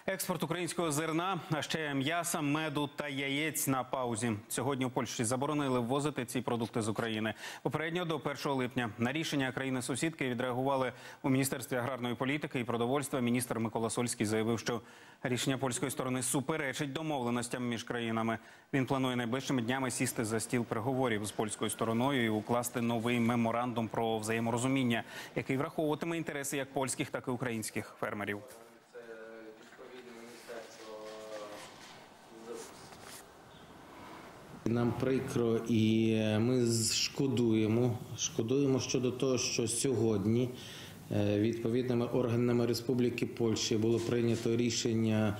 Експорт українського зерна, а ще м'яса, меду та яєць на паузі. Сьогодні у Польщі заборонили ввозити ці продукти з України. Попередньо до 1 липня. На рішення країни-сусідки відреагували у Міністерстві аграрної політики і продовольства. Міністр Микола Сольський заявив, що рішення польської сторони суперечить домовленостям між країнами. Він планує найближчими днями сісти за стіл переговорів з польською стороною і укласти новий меморандум про взаєморозуміння, який враховуватиме інтереси як польських, так і українських фермерів. Нам прикро і ми шкодуємо щодо того, що сьогодні відповідними органами Республіки Польща було прийнято рішення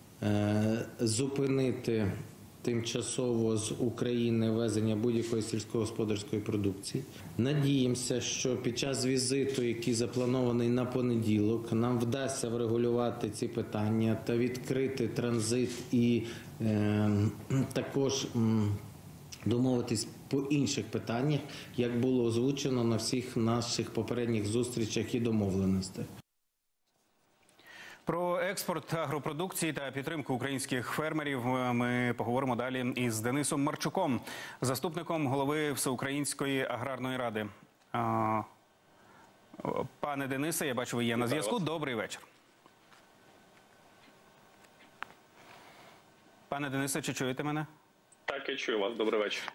зупинити тимчасово з України ввезення будь-якої сільськогосподарської продукції. Надіємося, що під час візиту, який запланований на понеділок, нам вдасться врегулювати ці питання та відкрити транзит і також домовитись по інших питаннях, як було озвучено на всіх наших попередніх зустрічах і домовленостях. Про експорт агропродукції та підтримку українських фермерів ми поговоримо далі із Денисом Марчуком, заступником голови Всеукраїнської аграрної ради. Пане Денисе, я бачу, ви є на зв'язку. Добрий вечір. Пане Денисе, чи чуєте мене? Так, я чую вас. Добрий вечір.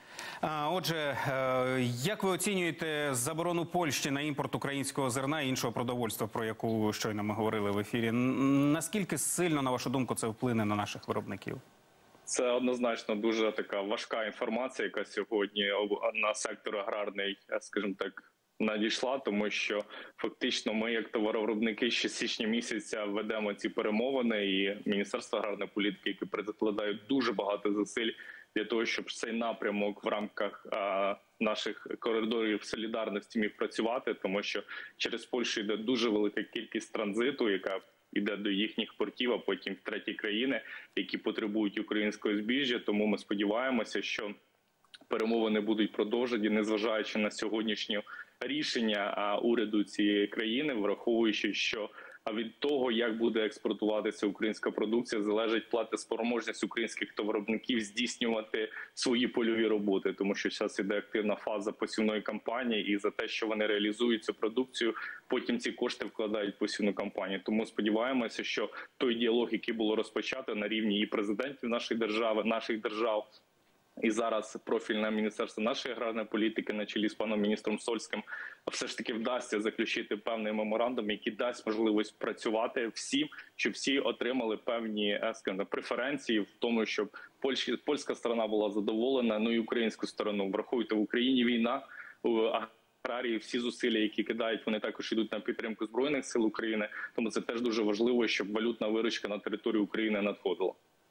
Отже, як ви оцінюєте заборону Польщі на імпорт українського зерна і іншого продовольства, про яку щойно ми говорили в ефірі? Наскільки сильно, на вашу думку, це вплине на наших виробників? Це однозначно дуже така важка інформація, яка сьогодні на сектор аграрний, скажімо так, надійшла, тому що фактично ми, як товаровиробники, ще з січня місяця ведемо ці перемовини, і Міністерство аграрної політики, яке прикладає дуже багато зусиль для того, щоб цей напрямок в рамках наших коридорів солідарності міг працювати, тому що через Польщу йде дуже велика кількість транзиту, яка йде до їхніх портів, а потім в треті країни, які потребують українського збіжжя. Тому ми сподіваємося, що перемовини будуть продовжені, незважаючи на сьогоднішнє рішення уряду цієї країни, враховуючи, що від того, як буде експортуватися українська продукція, залежить платоспроможність українських товаровиробників здійснювати свої польові роботи, тому що зараз іде активна фаза посівної кампанії, і за те, що вони реалізують цю продукцію, потім ці кошти вкладають в посівну кампанію. Тому сподіваємося, що той діалог, який було розпочато на рівні і президентів наших держав, і зараз профільне міністерство нашої аграрної політики на чолі з паном міністром Сольським все ж таки вдасться заключити певний меморандум, який дасть можливість працювати всім, щоб всі отримали певні, скажімо, преференції в тому, щоб польська сторона була задоволена, ну і українську сторону. Врахуйте, в Україні війна, аграрії, всі зусилля, які кидають, вони також йдуть на підтримку Збройних сил України, тому це теж дуже важливо, щоб валютна виручка на територію України надходила.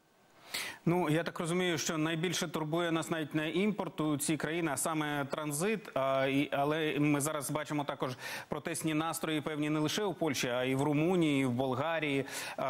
Ну, я так розумію, що найбільше турбує нас навіть не імпорт у ці країни, а саме транзит. Але ми зараз бачимо також протестні настрої певні не лише у Польщі, а й в Румунії, і в Болгарії.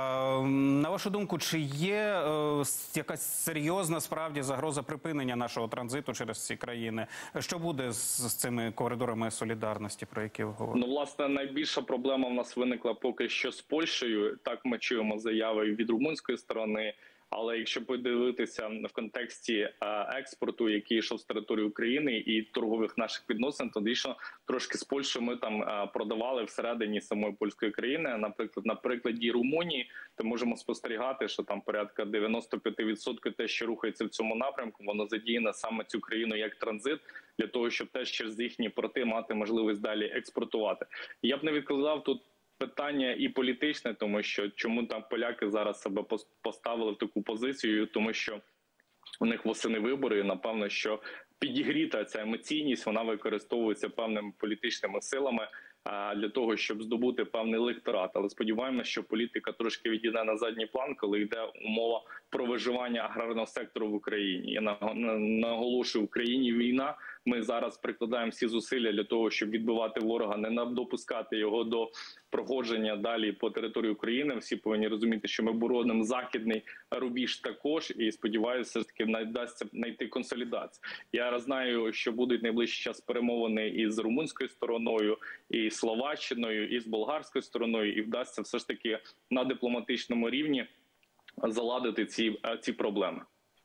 На вашу думку, чи є якась серйозна справді загроза припинення нашого транзиту через ці країни? Що буде з цими коридорами солідарності, про які ви говорите? Ну, власне, найбільша проблема в нас виникла поки що з Польщею. Так, ми чуємо заяви від румунської сторони. Але якщо подивитися в контексті експорту, який йшов з території України і торгових наших відносин, то дійсно трошки з Польщею ми там продавали всередині самої польської країни. Наприклад, на прикладі Румунії, то можемо спостерігати, що там порядка 95% те, що рухається в цьому напрямку, воно задіяно саме цю країну як транзит, для того, щоб теж через їхні порти мати можливість далі експортувати. Я б не відкладав тут питання і політичне, тому що чому там поляки зараз себе поставили в таку позицію, тому що у них восени вибори, і напевно, що підігріта ця емоційність, вона використовується певними політичними силами для того, щоб здобути певний електорат. Але сподіваємося, що політика трошки відійде на задній план, коли йде умова про виживання аграрного сектору в Україні. Я наголошую, в Україні війна, ми зараз прикладаємо всі зусилля для того, щоб відбивати ворога, не допускати його до проходження далі по території України. Всі повинні розуміти, що ми боронимо західний рубіж також, і сподіваюся, все ж таки вдасться знайти консолідацію. Я знаю, що будуть найближчий час перемовини із румунською стороною, і Словаччиною, і з болгарською стороною, і вдасться все ж таки на дипломатичному рівні заладити ці проблеми.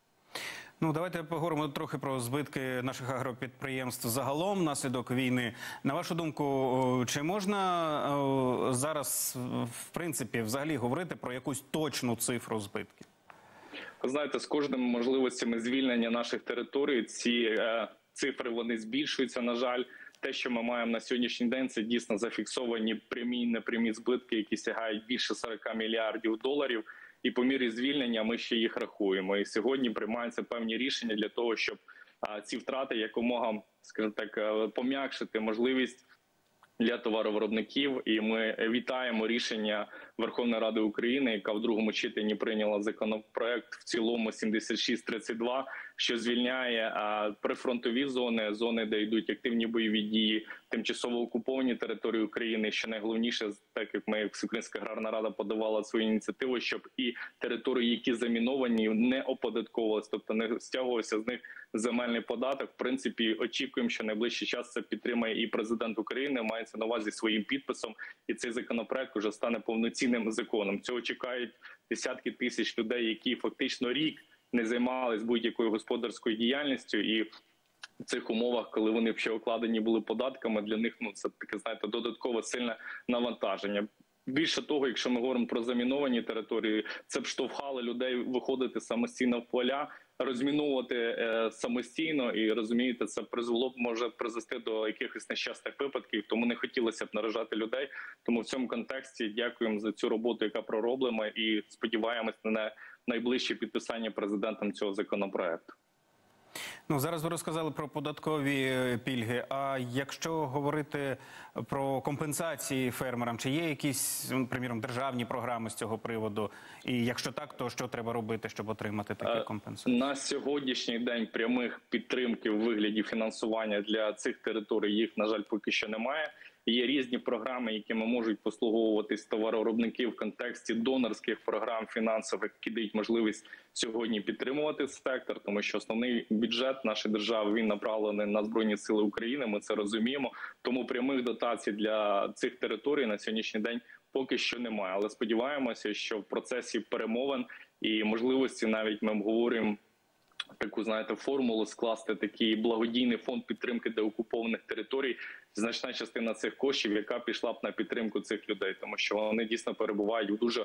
Ну, давайте поговоримо трохи про збитки наших агропідприємств загалом внаслідок війни. На вашу думку, чи можна зараз, в принципі, взагалі говорити про якусь точну цифру збитків? Ви знаєте, з кожними можливостями звільнення наших територій ці цифри вони збільшуються, на жаль. Те, що ми маємо на сьогоднішній день, це дійсно зафіксовані прямі і непрямі збитки, які сягають більше 40 мільярдів доларів. І по мірі звільнення ми ще їх рахуємо. І сьогодні приймаються певні рішення для того, щоб ці втрати якомога, скажімо так, пом'якшити можливість для товаровиробників. І ми вітаємо рішення Верховної Ради України, яка в другому читанні прийняла законопроект в цілому 7632, що звільняє прифронтові зони, де йдуть активні бойові дії, тимчасово окуповані території України. Що найголовніше, так як ми, як Всеукраїнська аграрна рада, подавала свою ініціативу, щоб і території, які заміновані, не оподатковувалися, тобто не стягувався з них земельний податок. В принципі, очікуємо, що найближчий час це підтримає і президент України, мається на увазі своїм підписом, і цей законопроект вже стане повноцінним законом. Цього чекають десятки тисяч людей, які фактично рік не займалися будь-якою господарською діяльністю, і в цих умовах, коли вони ще окладені були податками, для них це таке, знаєте, додаткове сильне навантаження. Більше того, якщо ми говоримо про заміновані території, це б штовхало людей виходити самостійно в поля, розміновувати самостійно, і розумієте, це може призвести до якихось нещасних випадків, тому не хотілося б наражати людей. Тому в цьому контексті дякуємо за цю роботу, яка пророблена, і сподіваємось на найближче підписання президентом цього законопроекту. Ну, зараз ви розказали про податкові пільги. А якщо говорити про компенсації фермерам, чи є якісь, приміром, державні програми з цього приводу? І якщо так, то що треба робити, щоб отримати такі компенсації? На сьогоднішній день прямих підтримки в вигляді фінансування для цих територій їх, на жаль, поки що немає. Є різні програми, якими можуть послуговуватись товаровиробники в контексті донорських програм фінансових, які дають можливість сьогодні підтримувати сектор, тому що основний бюджет нашої держави, він направлений на Збройні Сили України, ми це розуміємо. Тому прямих дотацій для цих територій на сьогоднішній день поки що немає. Але сподіваємося, що в процесі перемовин і можливості навіть ми обговорюємо таку, знаєте, формулу скласти такий благодійний фонд підтримки деокупованих територій. Значна частина цих коштів, яка пішла б на підтримку цих людей, тому що вони дійсно перебувають в дуже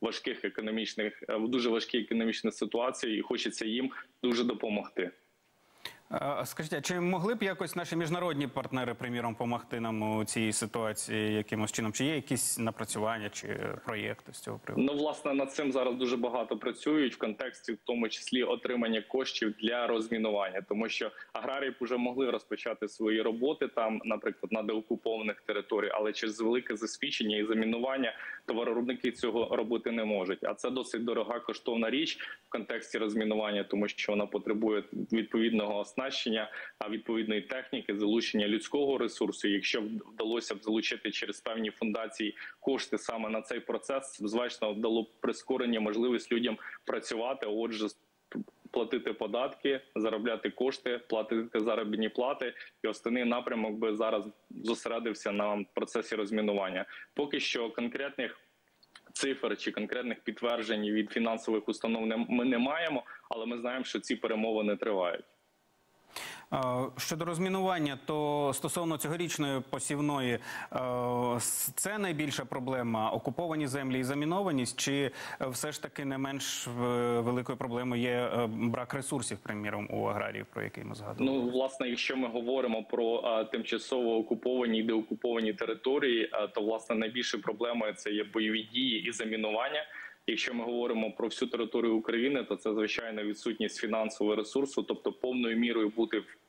важкій економічній ситуації, і хочеться їм дуже допомогти. Скажіть, а чи могли б якось наші міжнародні партнери, приміром, допомогти нам у цій ситуації якимось чином? Чи є якісь напрацювання чи проєкти з цього приводу? Ну, власне, над цим зараз дуже багато працюють в контексті, в тому числі, отримання коштів для розмінування. Тому що аграрії б вже могли розпочати свої роботи там, наприклад, на деокупованих територіях, але через велике засвідчення і замінування товаровиробники цього робити не можуть. А це досить дорога, коштовна річ в контексті розмінування, тому що вона потребує відповідного оснащення, відповідної техніки, залучення людського ресурсу. Якщо вдалося б залучити через певні фундації кошти саме на цей процес, звично дало б прискорення, можливість людям працювати, отже, платити податки, заробляти кошти, платити заробітні плати. І основний напрямок би зараз зосередився на процесі розмінування. Поки що конкретних цифр чи конкретних підтверджень від фінансових установ ми не маємо, але ми знаємо, що ці перемовини тривають. Щодо розмінування, то стосовно цьогорічної посівної, це найбільша проблема – окуповані землі і замінованість, чи все ж таки не менш великою проблемою є брак ресурсів, приміром, у аграріїв, про який ми згадували? Ну, власне, якщо ми говоримо про тимчасово окуповані і деокуповані території, то, власне, найбільшою проблемою це є бойові дії і замінування. Якщо ми говоримо про всю територію України, то це, звичайно, відсутність фінансового ресурсу, тобто повною мірою бути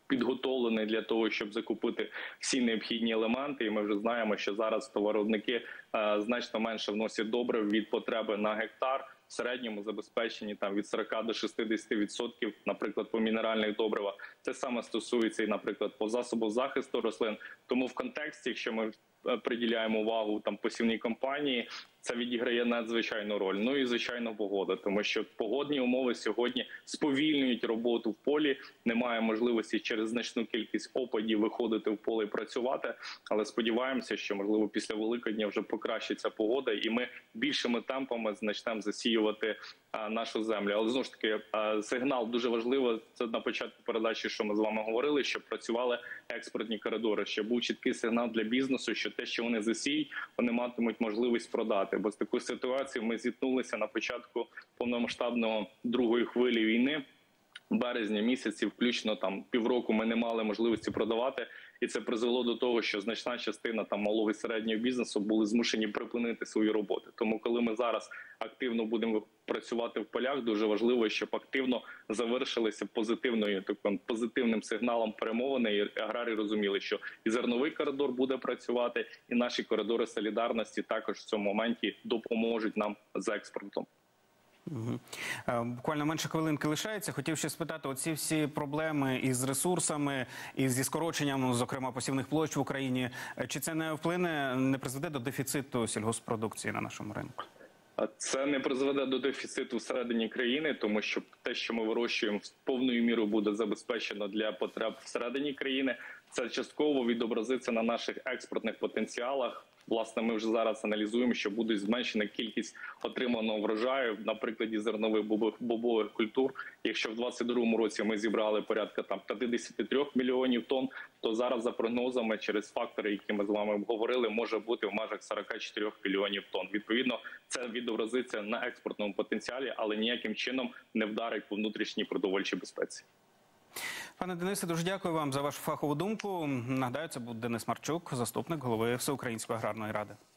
підготовлений для того, щоб закупити всі необхідні елементи. І ми вже знаємо, що зараз товаровиробники значно менше вносять добрив від потреби на гектар. В середньому забезпечені там від 40 до 60%, наприклад, по мінеральних добривах. Це саме стосується і, наприклад, по засобу захисту рослин. Тому в контексті, якщо ми приділяємо увагу там посівній кампанії, це відіграє надзвичайну роль. Ну і, звичайно, погода, тому що погодні умови сьогодні сповільнюють роботу в полі. Немає можливості через значну кількість опадів виходити в поле і працювати. Але сподіваємося, що, можливо, після Великодня вже покращиться погода, і ми більшими темпами почнемо засіювати нашу землю. Але, знову ж таки, сигнал дуже важливо. Це на початку передачі, що ми з вами говорили, щоб працювали експортні коридори, щоб був чіткий сигнал для бізнесу, що те, що вони засіють, вони матимуть можливість продати. Бо з такою ситуацією ми зіткнулися на початку повномасштабного другої хвилі війни. В березні місяці, включно там півроку, ми не мали можливості продавати, і це призвело до того, що значна частина там малого і середнього бізнесу були змушені припинити свої роботи. Тому, коли ми зараз активно будемо працювати в полях, дуже важливо, щоб активно завершилися позитивним сигналом перемовини, і аграрії розуміли, що і зерновий коридор буде працювати, і наші коридори солідарності також в цьому моменті допоможуть нам з експортом. Буквально менше хвилинки лишається. Хотів ще спитати, оці всі проблеми із ресурсами, і зі скороченням, зокрема, посівних площ в Україні, чи це не вплине, не призведе до дефіциту сільгосппродукції на нашому ринку? Це не призведе до дефіциту всередині країни, тому що те, що ми вирощуємо, повною мірою буде забезпечено для потреб всередині країни. Це частково відобразиться на наших експортних потенціалах. Власне, ми вже зараз аналізуємо, що буде зменшена кількість отриманого врожаю на прикладі зернових бобових культур. Якщо в 2022 році ми зібрали порядка 53 мільйонів тонн, то зараз, за прогнозами, через фактори, які ми з вами обговорили, може бути в межах 44 мільйонів тонн. Відповідно, це відобразиться на експортному потенціалі, але ніяким чином не вдарить по внутрішній продовольчій безпеці. Пане Денисе, дуже дякую вам за вашу фахову думку. Нагадаю, це був Денис Марчук, заступник голови Всеукраїнської аграрної ради.